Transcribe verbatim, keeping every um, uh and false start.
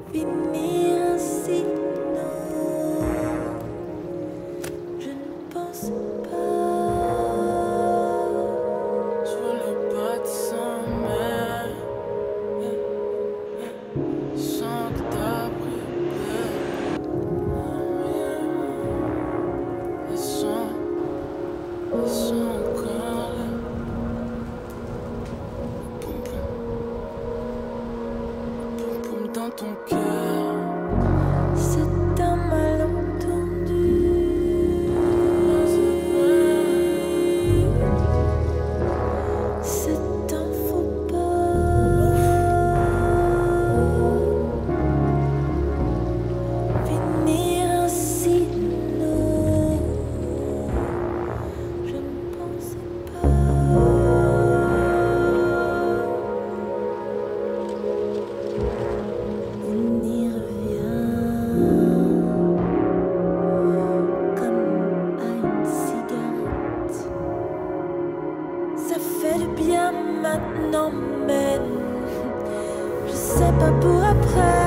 finir ainsi, non, je ne pense pas. Sur les pas de sommeil, sans que t'as pris le son, le son encore là. Poum poum, poum poum dans ton cœur. C'est un malentendu. C'est un faux pas. Finir ainsi, non, je ne pensais pas. On y revient comme à une cigarette. Ça fait du bien maintenant, mais je sais pas pour après.